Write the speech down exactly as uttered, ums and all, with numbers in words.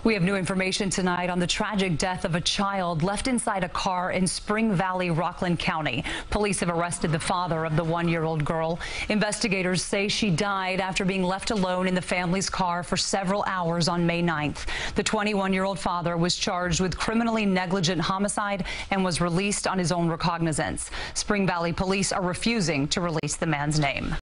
We have new information tonight on the tragic death of a child left inside a car in Spring Valley, Rockland County. Police have arrested the father of the one-year-old girl. Investigators say she died after being left alone in the family's car for several hours on May ninth. The twenty-one-year-old father was charged with criminally negligent homicide and was released on his own recognizance. Spring Valley police are refusing to release the man's name.